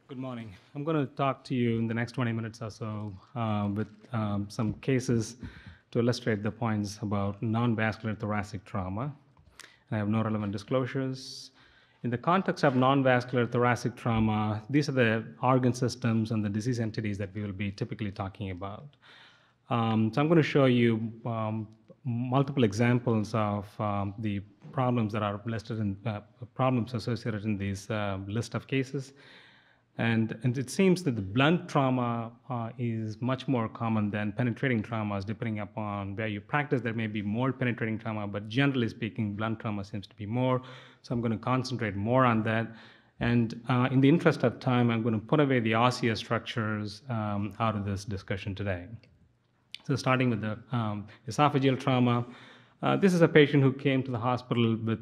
Good morning. I'm going to talk to you in the next 20 minutes or so with some cases to illustrate the points about non-vascular thoracic trauma. I have no relevant disclosures. In the context of non-vascular thoracic trauma, these are the organ systems and the disease entities that we will be typically talking about. So I'm going to show you multiple examples of the problems that are listed in problems associated in this list of cases. And it seems that the blunt trauma is much more common than penetrating traumas, depending upon where you practice. There may be more penetrating trauma, but generally speaking, blunt trauma seems to be more. So I'm going to concentrate more on that. And in the interest of time, I'm going to put away the osseous structures out of this discussion today. So starting with the esophageal trauma, this is a patient who came to the hospital with,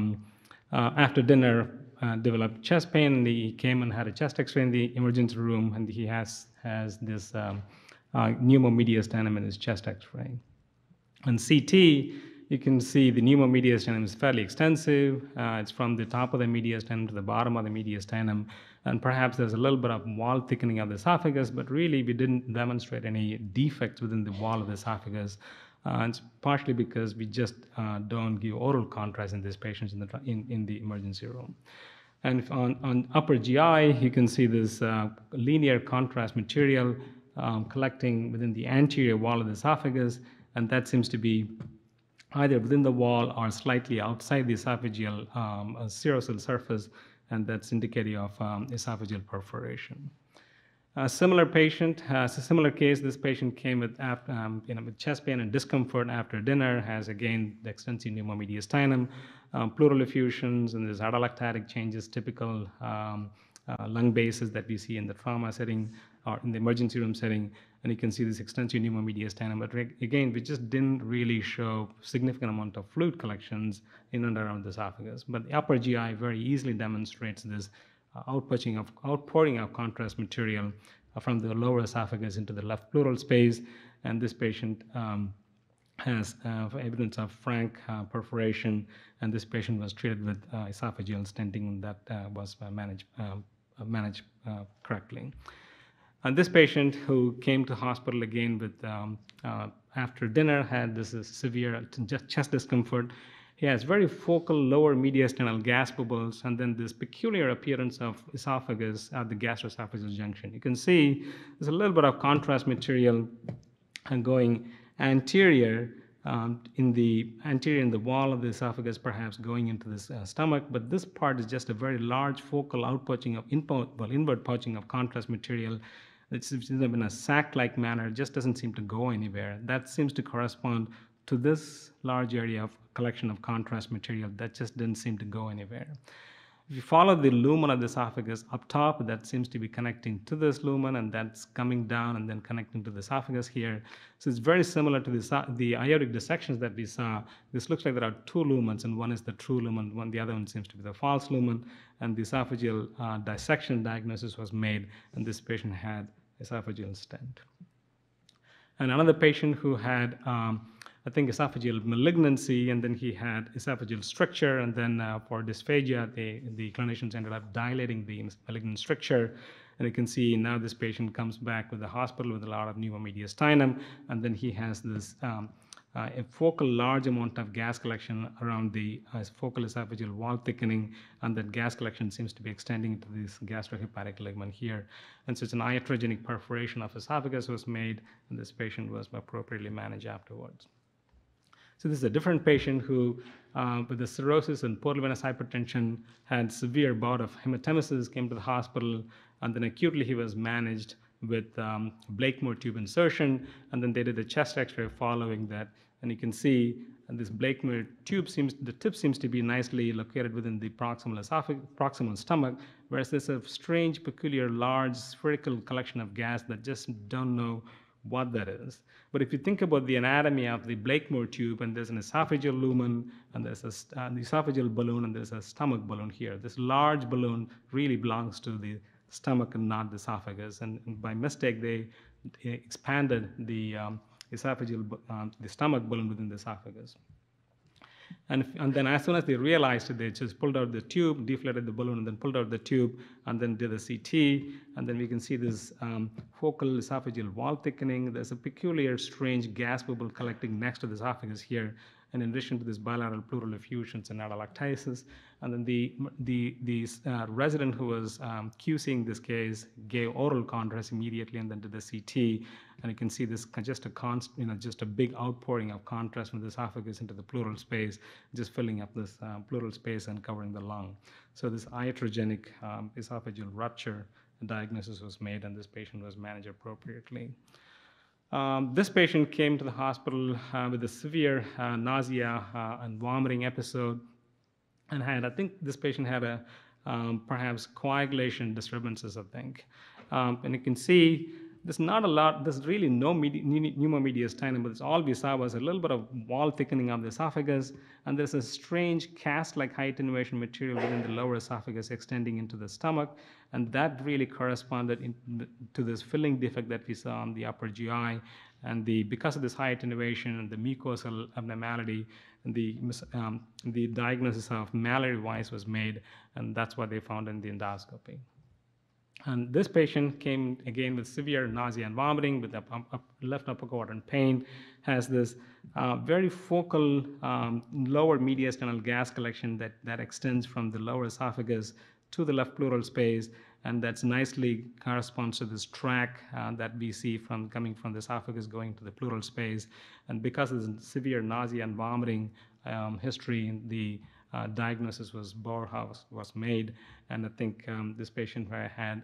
after dinner, developed chest pain, and he came and had a chest X-ray in the emergency room, and he has this pneumomediastinum in his chest X-ray. On CT, you can see the pneumomediastinum is fairly extensive. It's from the top of the mediastinum to the bottom of the mediastinum, and perhaps there's a little bit of wall thickening of the esophagus, but really we didn't demonstrate any defects within the wall of the esophagus. It's partially because we just don't give oral contrast in these patients in the emergency room. And on upper GI, you can see this linear contrast material collecting within the anterior wall of the esophagus, and that seems to be either within the wall or slightly outside the esophageal serosal surface, and that's indicative of esophageal perforation. A similar patient has a similar case. This patient came with, with chest pain and discomfort after dinner, has again the extensive pneumomediastinum, pleural effusions, and there's atelectatic changes, typical lung bases that we see in the trauma setting or in the emergency room setting. And you can see this extensive pneumomediastinum. But again, we just didn't really show significant amount of fluid collections in and around the esophagus. But the upper GI very easily demonstrates this outpouring of contrast material from the lower esophagus into the left pleural space, and this patient has evidence of frank perforation, and this patient was treated with esophageal stenting that was managed correctly. And this patient who came to hospital again with after dinner had this severe chest discomfort. He has very focal lower mediastinal gas bubbles, and then this peculiar appearance of esophagus at the gastroesophageal junction. You can see there's a little bit of contrast material going anterior in the wall of the esophagus, perhaps going into this stomach. But this part is just a very large focal outpouching of inward pouching of contrast material. It's in a sac-like manner. It just doesn't seem to go anywhere. That seems to correspond to this large area of collection of contrast material that just didn't seem to go anywhere. If you follow the lumen of the esophagus up top, that seems to be connecting to this lumen, and that's coming down and then connecting to the esophagus here. So it's very similar to the aortic dissections that we saw. This looks like there are two lumens, and one is the true lumen, the other one seems to be the false lumen, and the esophageal dissection diagnosis was made, and this patient had esophageal stent. And another patient who had I think esophageal malignancy, and then he had esophageal stricture, and then for dysphagia, the clinicians ended up dilating the malignant stricture. And you can see now this patient comes back with the hospital with a lot of pneumomediastinum, and then he has this a focal large amount of gas collection around the focal esophageal wall thickening, and that gas collection seems to be extending into this gastrohepatic ligament here. And so it's an iatrogenic perforation of esophagus was made, and this patient was appropriately managed afterwards. So this is a different patient who, with the cirrhosis and portal venous hypertension, had severe bout of hematemesis, came to the hospital, and then acutely he was managed with Blakemore tube insertion, and then they did a chest X-ray following that, and you can see this Blakemore tube the tip seems to be nicely located within the proximal stomach, whereas there's a strange, peculiar, large spherical collection of gas that just don't know what that is. But if you think about the anatomy of the Blakemore tube, and there's an esophageal lumen, and there's the esophageal balloon, and there's a stomach balloon here. This large balloon really belongs to the stomach and not the esophagus. And by mistake, they expanded the the stomach balloon within the esophagus. And then as soon as they realized it, they just pulled out the tube, deflated the balloon, and then pulled out the tube, and then did a CT. And then we can see this focal esophageal wall thickening. There's a peculiar, strange gas bubble collecting next to the esophagus here. And in addition to this bilateral pleural effusions and atelectasis. And then the resident who was QCing this case gave oral contrast immediately and then did the CT. And you can see this just a big outpouring of contrast from the esophagus into the pleural space, just filling up this pleural space and covering the lung. So this iatrogenic esophageal rupture diagnosis was made, and this patient was managed appropriately. This patient came to the hospital with a severe nausea and vomiting episode, and I think this patient had a perhaps coagulation disturbances, I think. And you can see there's really no pneumomediastinum, but all we saw was a little bit of wall thickening of the esophagus, and there's a strange cast-like high attenuation material within the lower esophagus extending into the stomach, and that really corresponded to this filling defect that we saw on the upper GI. And because of this high attenuation and the mucosal abnormality, the diagnosis of Mallory Weiss was made, and that's what they found in the endoscopy. And this patient came again with severe nausea and vomiting with left upper quadrant pain, has this very focal lower mediastinal gas collection that extends from the lower esophagus to the left pleural space, and that's nicely corresponds to this track that we see coming from the esophagus going to the pleural space. And because of this severe nausea and vomiting history, the diagnosis was Bauerhaus was made, and I think this patient had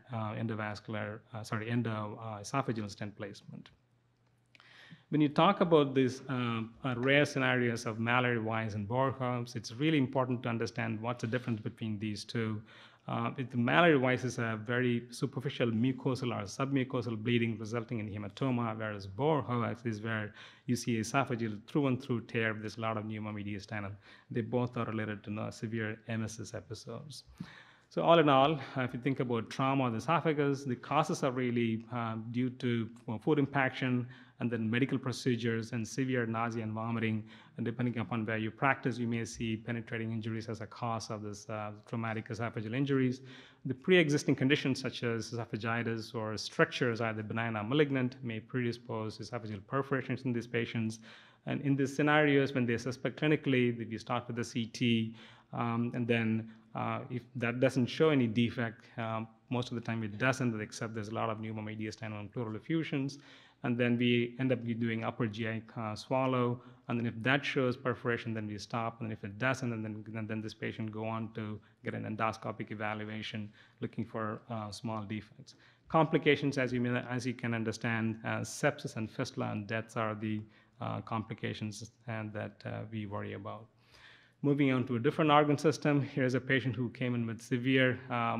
esophageal stent placement. When you talk about these rare scenarios of Mallory Weiss and Bauerhaus, it's really important to understand what's the difference between these two. The Mallory Weiss is a very superficial mucosal or submucosal bleeding resulting in hematoma, whereas Bauerhaus is where you see esophageal through and through tear. There's a lot of pneumomediastinum. They both are related to severe emesis episodes. So all in all, if you think about trauma of the esophagus, the causes are really due to food impaction and then medical procedures and severe nausea and vomiting. And depending upon where you practice, you may see penetrating injuries as a cause of this traumatic esophageal injuries. The pre-existing conditions such as esophagitis or strictures, either benign or malignant, may predispose esophageal perforations in these patients. And in these scenarios, when they suspect clinically, we start with the CT, and then if that doesn't show any defect, most of the time it doesn't, except there's a lot of pneumomediastinum and pleural effusions. And then we end up doing upper GI swallow, and then if that shows perforation, then we stop, and if it doesn't, and then this patient go on to get an endoscopic evaluation looking for small defects. Complications, as you can understand, sepsis and fistula and deaths are the complications and that we worry about. Moving on to a different organ system, here's a patient who came in with severe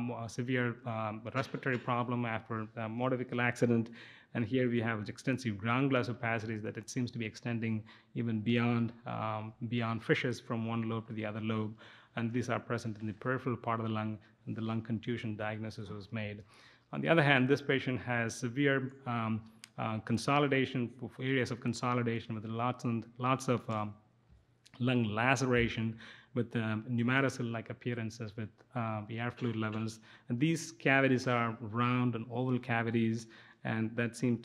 respiratory problem after a motor vehicle accident. And here we have extensive ground glass opacities that it seems to be extending even beyond fissures from one lobe to the other lobe. And these are present in the peripheral part of the lung, and the lung contusion diagnosis was made. On the other hand, this patient has severe consolidation, areas of consolidation with lots of lung laceration with pneumatocyl-like appearances with air fluid levels. And these cavities are round and oval cavities, and that seems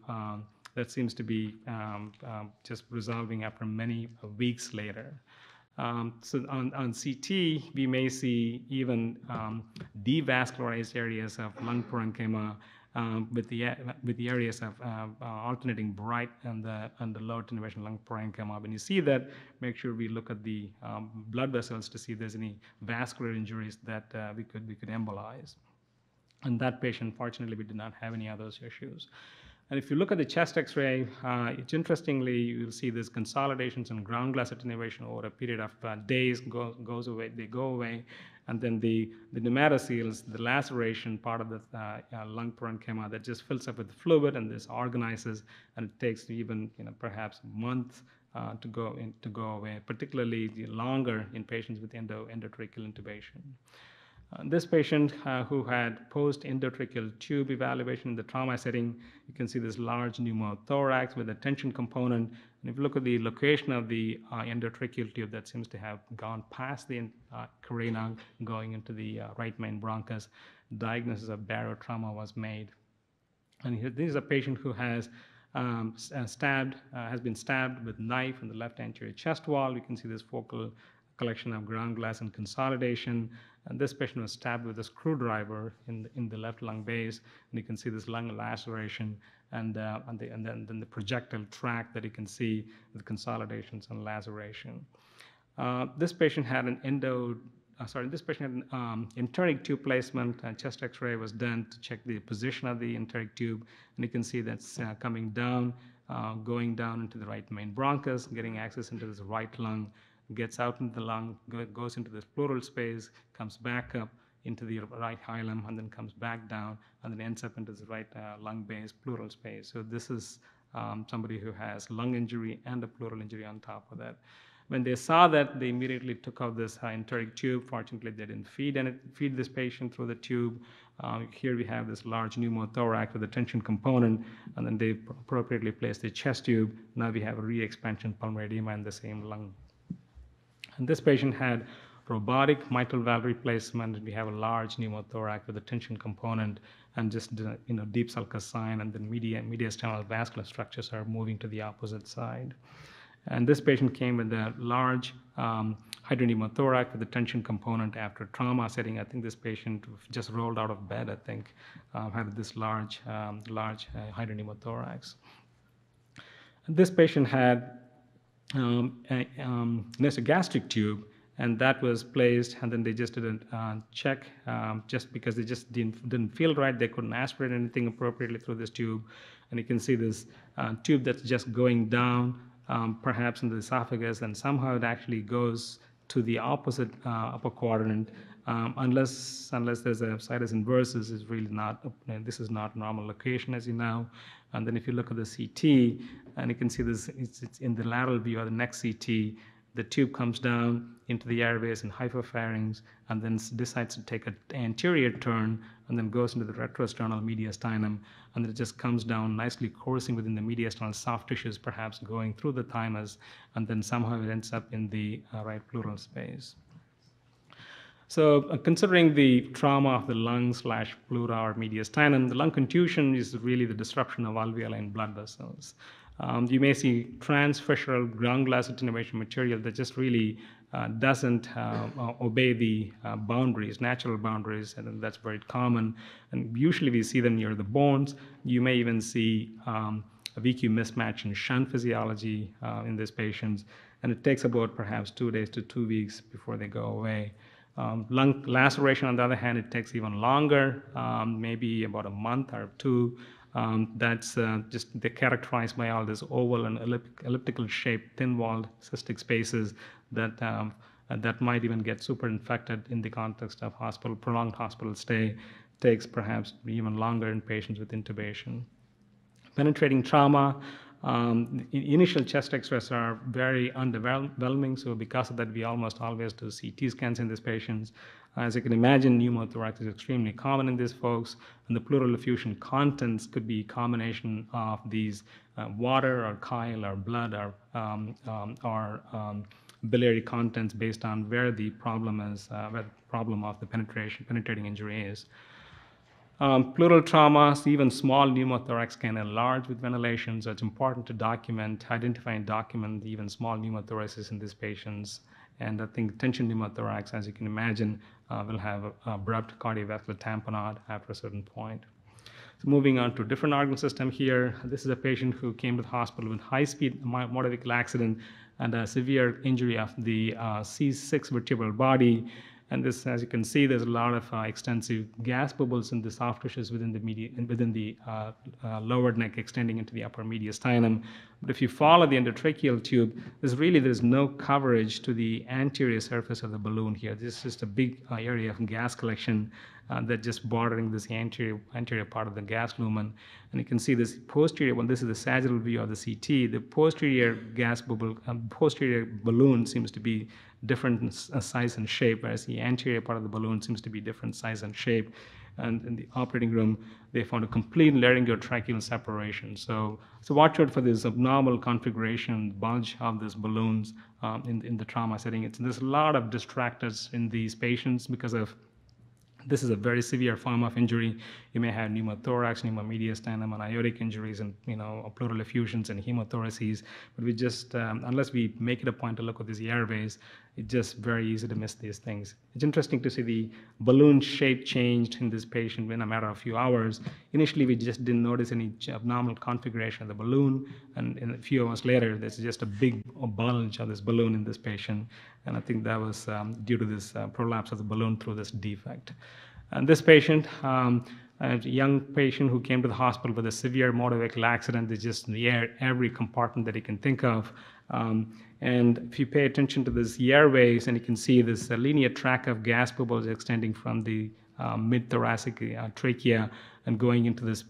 to be just resolving after many weeks later. So on CT, we may see even devascularized areas of lung parenchyma with the areas of alternating bright and the low attenuation lung parenchyma. When you see that, make sure we look at the blood vessels to see if there's any vascular injuries that we could embolize. And that patient, fortunately, we did not have any of those issues. And if you look at the chest X-ray, it's interestingly, you'll see these consolidations and ground glass attenuation over a period of days goes away, they go away. And then the pneumatocyls, the laceration part of the lung parenchyma that just fills up with fluid and this organizes, and it takes even perhaps months to go away, particularly longer in patients with endotracheal intubation. This patient who had post-endotracheal tube evaluation in the trauma setting, you can see this large pneumothorax with a tension component. And if you look at the location of the endotracheal tube, that seems to have gone past the carina, going into the right main bronchus. Diagnosis of barotrauma was made. And here, this is a patient who has has been stabbed with knife in the left anterior chest wall. You can see this focal collection of ground glass and consolidation. And this patient was stabbed with a screwdriver in the left lung base. And you can see this lung laceration and then the projectile tract that you can see with consolidations and laceration. This patient had an enteric tube placement, and chest X-ray was done to check the position of the enteric tube, and you can see that's coming down, going down into the right main bronchus, getting access into this right lung, gets out into the lung, goes into this pleural space, comes back up into the right hilum, and then comes back down, and then ends up into the right lung base, pleural space. So this is somebody who has lung injury and a pleural injury on top of that. When they saw that, they immediately took out this enteric tube. Fortunately, they didn't feed this patient through the tube. Here we have this large pneumothorax with a tension component, and then they appropriately placed the chest tube. Now we have a re-expansion pulmonary edema in the same lung. And this patient had robotic mitral valve replacement. We have a large pneumothorax with a tension component and just deep sulcus sign, and then mediastinal vascular structures are moving to the opposite side. And this patient came with a large hydropneumothorax with a tension component after trauma setting. I think this patient just rolled out of bed, I think, had this large hydropneumothorax. And this patient had a nasogastric tube, and that was placed, and then they just didn't check just because they just didn't feel right. They couldn't aspirate anything appropriately through this tube. And you can see this tube that's just going down, perhaps in the esophagus, and somehow it actually goes to the opposite upper quadrant. Unless there's a situs inversus, is really not. This is not normal location, as you know. And then if you look at the CT, and you can see this, it's in the lateral view of the next CT. The tube comes down into the airways and hypopharynx, and then decides to take an anterior turn, and then goes into the retrosternal mediastinum, and then it just comes down nicely, coursing within the mediastinal soft tissues, perhaps going through the thymus, and then somehow it ends up in the right pleural space. So considering the trauma of the lung/pleura or mediastinum, the lung contusion is really the disruption of alveoli blood vessels. You may see transfissural ground glass attenuation material that just really doesn't obey the boundaries, natural boundaries, and that's very common. And usually we see them near the bones. You may even see a VQ mismatch in shunt physiology in these patients, and it takes about perhaps 2 days to 2 weeks before they go away. Lung laceration, on the other hand, it takes even longer, maybe about a month or two. That's just they're characterized by all this oval and elliptical shaped, thin-walled cystic spaces that might even get super infected in the context of prolonged hospital stay. Takes perhaps even longer in patients with intubation. Penetrating trauma. Initial chest X-rays are very underwhelming, so because of that, we almost always do CT scans in these patients. As you can imagine, pneumothorax is extremely common in these folks, and the pleural effusion contents could be a combination of these water or chyle or blood or biliary contents based on where the problem is, where the problem of the penetrating injury is. Pleural traumas, even small pneumothorax can enlarge with ventilation, so it's important to identify and document even small pneumothoraces in these patients. And I think tension pneumothorax, as you can imagine, will have abrupt cardiovascular tamponade after a certain point. So moving on to a different organ system here, this is a patient who came to the hospital with high-speed motor vehicle accident and a severe injury of the C6 vertebral body. And this, as you can see, there's a lot of extensive gas bubbles in the soft tissues within the lower neck extending into the upper mediastinum. But if you follow the endotracheal tube, there's no coverage to the anterior surface of the balloon here. This is just a big area of gas collection that just bordering this anterior part of the gas lumen. And you can see this posterior one. This is the sagittal view of the CT. The posterior posterior balloon seems to be different size and shape, whereas the anterior part of the balloon seems to be different size and shape. And in the operating room, they found a complete laryngotracheal separation. So watch out for this abnormal configuration, bulge of these balloons in the trauma setting. There's a lot of distractors in these patients because of this is a very severe form of injury. You may have pneumothorax, pneumomediastinum, and aortic injuries, and pleural effusions and hemothoraces. But we just, unless we make it a point to look at these airways, it's just very easy to miss these things. It's interesting to see the balloon shape changed in this patient in a matter of a few hours. Initially, we just didn't notice any abnormal configuration of the balloon, and a few hours later, there's just a big bulge of this balloon in this patient, and I think that was due to this prolapse of the balloon through this defect. And this patient, a young patient who came to the hospital with a severe motor vehicle accident, they just aired every compartment that you can think of. And if you pay attention to these airways, and you can see this linear track of gas bubbles extending from the mid-thoracic trachea and going into this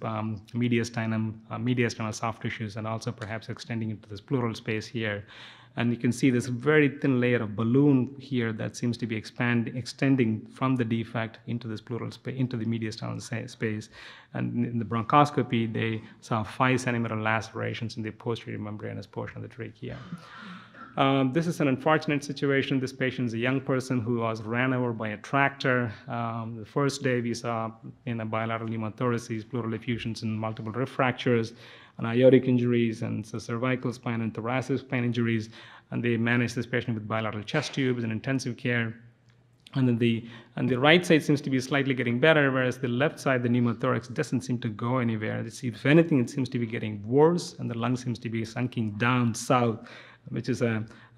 mediastinal soft tissues, and also perhaps extending into this pleural space here. And you can see this very thin layer of balloon here that seems to be extending from the defect into this pleural space, into the mediastinal space. And in the bronchoscopy, they saw 5 centimeter lacerations in the posterior membranous portion of the trachea. This is an unfortunate situation. This patient is a young person who was ran over by a tractor. The first day we saw bilateral pneumothoraces, pleural effusions, and multiple rib fractures, and aortic injuries, and so cervical spine and thoracic spine injuries. And they managed this patient with bilateral chest tubes and intensive care. And then the right side seems to be slightly getting better, whereas the left side, the pneumothorax, doesn't seem to go anywhere. If anything, it seems to be getting worse, and the lung seems to be sunking down south, which is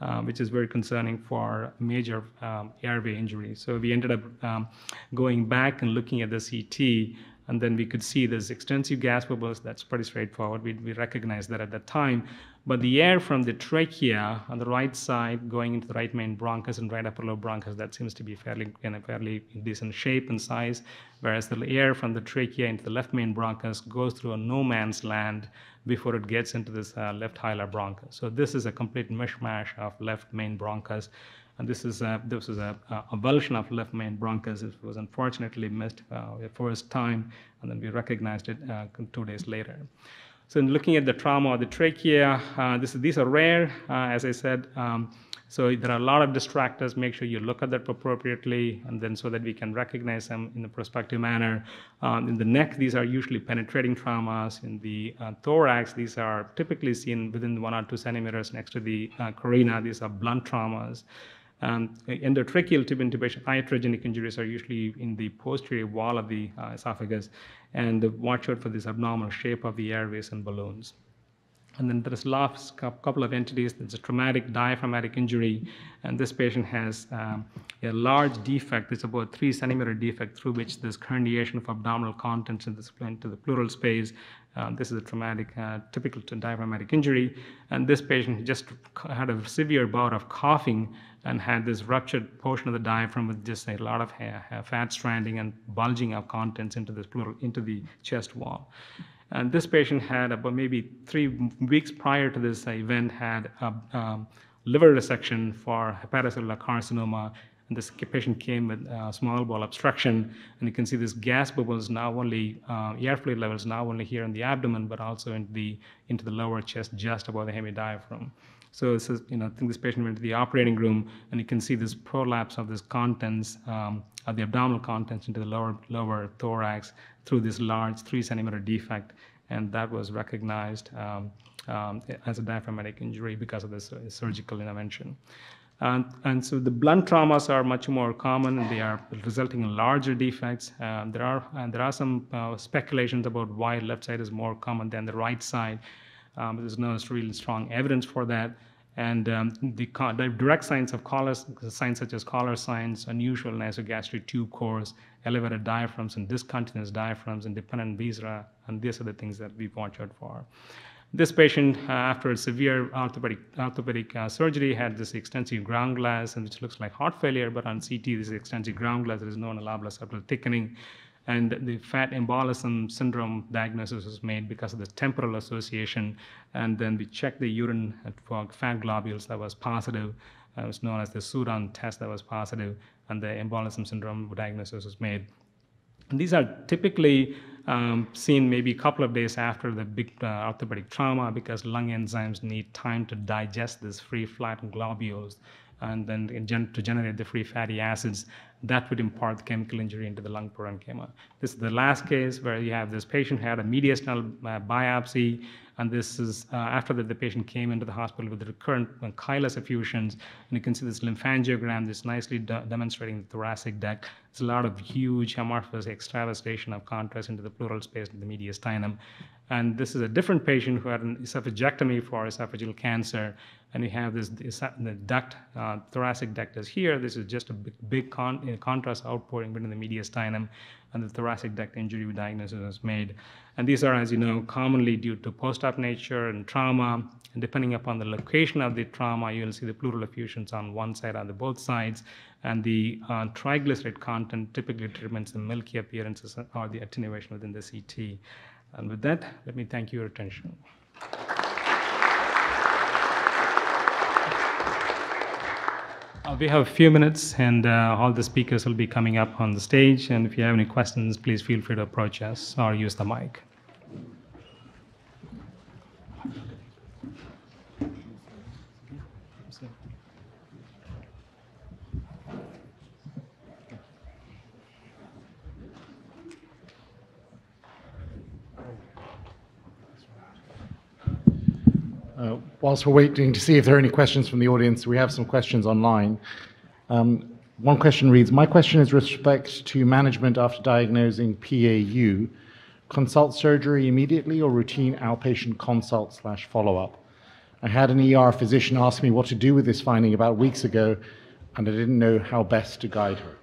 very concerning for major airway injury. So we ended up going back and looking at the CT, and then we could see there's extensive gas bubbles. That's pretty straightforward. We recognized that at that time. But the air from the trachea on the right side going into the right main bronchus and right upper lobe bronchus, that seems to be fairly decent shape and size, whereas the air from the trachea into the left main bronchus goes through a no man's land before it gets into this left hilar bronchus. So this is a complete mishmash of left main bronchus. And this is a avulsion of left main bronchus. It was unfortunately missed the first time, and then we recognized it 2 days later. So in looking at the trauma of the trachea, these are rare, as I said. So there are a lot of distractors. Make sure you look at that appropriately, and then so that we can recognize them in a prospective manner. In the neck, these are usually penetrating traumas. In the thorax, these are typically seen within 1 or 2 centimeters next to the carina. These are blunt traumas. Endotracheal tube intubation, iatrogenic injuries are usually in the posterior wall of the esophagus, and watch out for this abnormal shape of the airways and balloons. And then there's last couple of entities. There's a traumatic diaphragmatic injury, and this patient has a large defect. It's about 3 centimeter defect through which there's herniation of abdominal contents into the pleural space. This is a traumatic, typical diaphragmatic injury. And this patient just had a severe bout of coughing and had this ruptured portion of the diaphragm with just a lot of fat stranding and bulging of contents into the chest wall. And this patient had about maybe 3 weeks prior to this event had a liver resection for hepatocellular carcinoma. And this patient came with small bowel obstruction, and you can see this gas bubbles now only, airflow levels now only here in the abdomen, but also into the lower chest, just above the hemidiaphragm. So this is, I think this patient went to the operating room, and you can see this prolapse of this contents, of the abdominal contents into the lower thorax through this large 3 centimeter defect, and that was recognized as a diaphragmatic injury because of this surgical intervention. And so the blunt traumas are much more common, and they are resulting in larger defects. There are some speculations about why left side is more common than the right side. There's no really strong evidence for that. And the direct signs of signs such as collar signs, unusual nasogastric tube cores, elevated diaphragms and discontinuous diaphragms, and dependent viscera, and these are the things that we watch out for. This patient, after a severe orthopedic surgery, had this extensive ground glass, and which looks like heart failure, but on CT, this extensive ground glass. There is no lobular septal thickening. And the fat embolism syndrome diagnosis was made because of the temporal association. And then we checked the urine for fat globules that was positive. It was known as the Sudan test that was positive, and the embolism syndrome diagnosis was made. And these are typically seen maybe a couple of days after the big orthopedic trauma, because lung enzymes need time to digest these free flat globules and then to generate the free fatty acids that would impart the chemical injury into the lung parenchyma. This is the last case where you have this patient had a mediastinal biopsy, and this is after that the patient came into the hospital with recurrent chylous effusions, and you can see this lymphangiogram, this nicely demonstrating the thoracic duct. There's a lot of huge amorphous extravasation of contrast into the pleural space in the mediastinum. And this is a different patient who had an esophagectomy for esophageal cancer, and we have this the duct, thoracic duct is here. This is just a big contrast outpouring between the mediastinum and the thoracic duct injury diagnosis was made. And these are, as you know, commonly due to post-op nature and trauma. And depending upon the location of the trauma, you'll see the pleural effusions on one side or the both sides. And the triglyceride content typically determines the milky appearances or the attenuation within the CT. And with that, let me thank you for your attention. We have a few minutes, and all the speakers will be coming up on the stage. And if you have any questions, please feel free to approach us or use the mic. Whilst we're waiting to see if there are any questions from the audience, we have some questions online. One question reads, my question is with respect to management after diagnosing PAU. Consult surgery immediately or routine outpatient consult / follow-up? I had an ER physician ask me what to do with this finding about weeks ago, and I didn't know how best to guide her.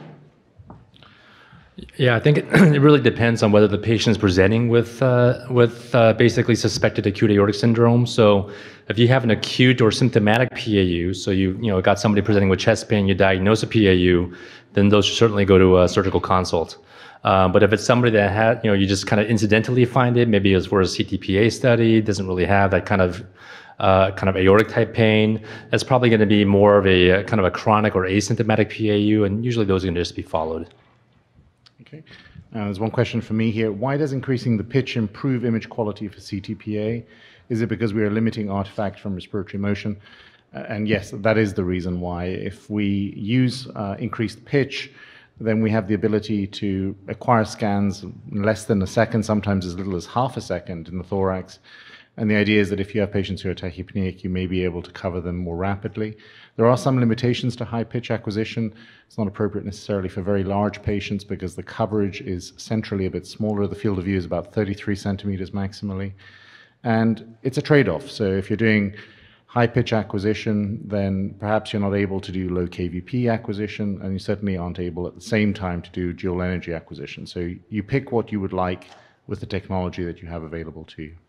Yeah, I think it really depends on whether the patient is presenting with basically suspected acute aortic syndrome. So if you have an acute or symptomatic PAU, so you got somebody presenting with chest pain, you diagnose a PAU, then those should certainly go to a surgical consult. But if it's somebody that had, you just kind of incidentally find it, maybe it's for a CTPA study, doesn't really have that kind of aortic type pain, that's probably going to be more of a kind of a chronic or asymptomatic PAU, and usually those are going to just be followed. Okay. There's one question for me here. Why does increasing the pitch improve image quality for CTPA? Is it because we are limiting artifact from respiratory motion? And yes, that is the reason why. If we use increased pitch, then we have the ability to acquire scans in less than a second, sometimes as little as half a second in the thorax. And the idea is that if you have patients who are tachypneic, you may be able to cover them more rapidly. There are some limitations to high pitch acquisition. It's not appropriate necessarily for very large patients because the coverage is centrally a bit smaller. The field of view is about 33 centimeters maximally. And it's a trade-off. So if you're doing high pitch acquisition, then perhaps you're not able to do low KVP acquisition, and you certainly aren't able at the same time to do dual energy acquisition. So you pick what you would like with the technology that you have available to you.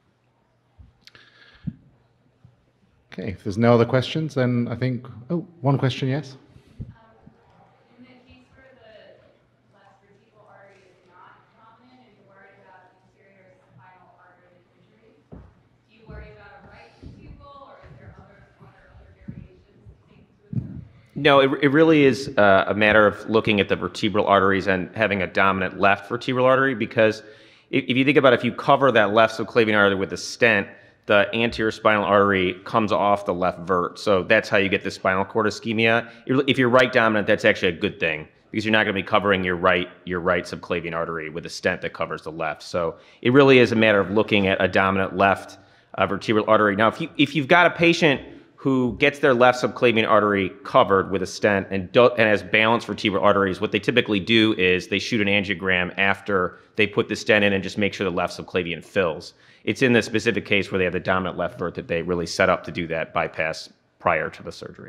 Okay, if there's no other questions, then I think, one question, yes? In the case where the left vertebral artery is not dominant and you're worried about anterior spinal artery injury, do you worry about a right vertebral, or is there other variations to take into account? No, it really is a matter of looking at the vertebral arteries and having a dominant left vertebral artery, because if you think about it, if you cover that left subclavian artery with a stent, the anterior spinal artery comes off the left vert. So that's how you get the spinal cord ischemia. If you're right dominant, that's actually a good thing, because you're not going to be covering your right subclavian artery with a stent that covers the left. So it really is a matter of looking at a dominant left vertebral artery. Now, if you've got a patient who gets their left subclavian artery covered with a stent and has balanced vertebral arteries, what they typically do is they shoot an angiogram after they put the stent in and just make sure the left subclavian fills. It's in the specific case where they have the dominant left vert that they really set up to do that bypass prior to the surgery.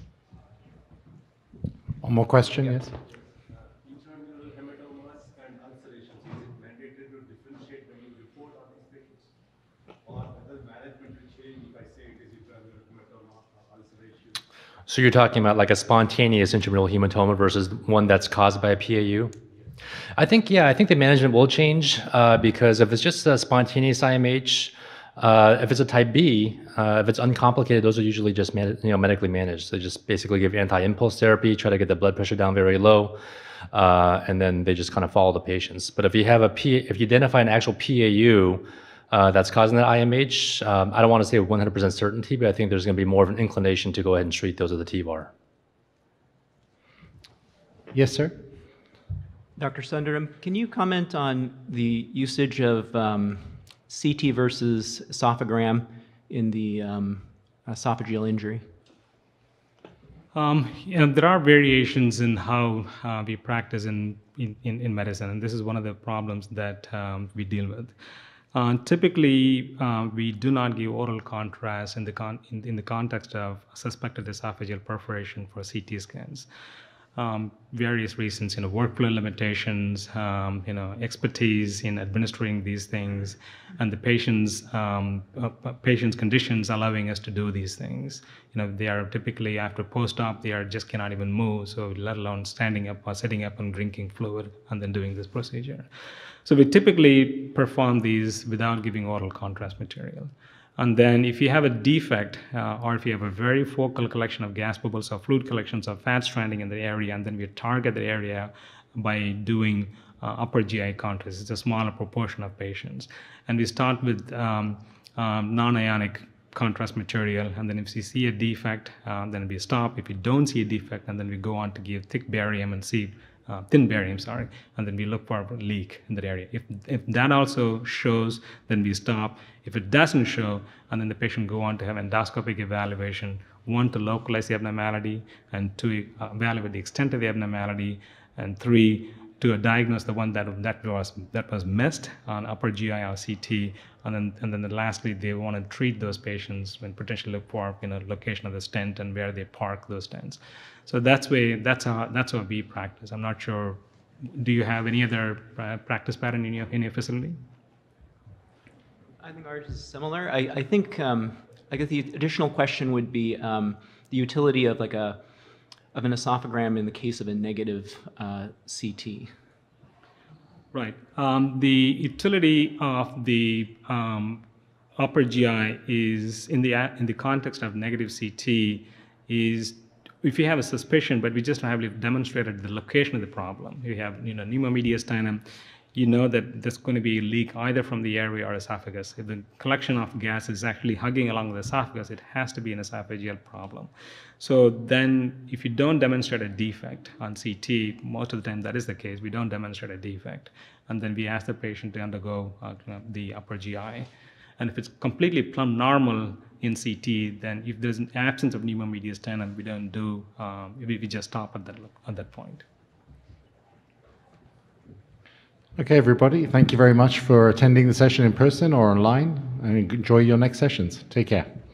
One more question, yes? Intramural hematomas and ulcerations, is it mandatory to differentiate when you report on these patients? Or whether So you're talking about like a spontaneous intramural hematoma versus one that's caused by a PAU? I think the management will change because if it's just a spontaneous IMH, if it's a type B, if it's uncomplicated, those are usually just medically managed. They just basically give anti-impulse therapy, try to get the blood pressure down very low, and then they just kind of follow the patients. But if you have if you identify an actual PAU that's causing that IMH, I don't want to say with 100% certainty, but I think there's going to be more of an inclination to go ahead and treat those with a TVAR. Yes, sir. Dr. Sundaram, can you comment on the usage of CT versus esophagram in the esophageal injury? There are variations in how we practice in medicine, and this is one of the problems that we deal with. Typically, we do not give oral contrast in the context of suspected esophageal perforation for CT scans. Various reasons, workflow limitations, expertise in administering these things, and the patient's conditions allowing us to do these things. They are typically after post-op, they just cannot even move, so let alone standing up or sitting up and drinking fluid and then doing this procedure. So we typically perform these without giving oral contrast material. And then if you have a defect or if you have a very focal collection of gas bubbles or fluid collections or fat stranding in the area, and then we target the area by doing upper GI contrast. It's a smaller proportion of patients. And we start with non-ionic contrast material, and then if we see a defect, then we stop. If we don't see a defect, and then we go on to give thick barium and see thin barium, and then we look for a leak in that area. If that also shows, then we stop. If it doesn't show, and then the patient go on to have endoscopic evaluation, 1 to localize the abnormality, and 2 evaluate the extent of the abnormality, and 3 to diagnose the one that was missed on upper GI or CT, and then lastly they want to treat those patients and potentially look for location of the stent and where they park those stents. So that's how we practice. I'm not sure. Do you have any other practice pattern in your facility? I think ours is similar. I think I guess the additional question would be the utility of an esophagram in the case of a negative CT. Right. The utility of the upper GI is in the context of negative CT is if you have a suspicion, but we just have demonstrated the location of the problem. You have pneumomediastinum. You know that there's going to be a leak either from the airway or esophagus. If the collection of gas is actually hugging along the esophagus, it has to be an esophageal problem. So then if you don't demonstrate a defect on CT, most of the time that is the case, we don't demonstrate a defect. And then we ask the patient to undergo the upper GI. And if it's completely plumb normal in CT, then if there's an absence of pneumomediastinum, we don't do, we just stop at that point. Okay, everybody, thank you very much for attending the session in person or online, and enjoy your next sessions. Take care.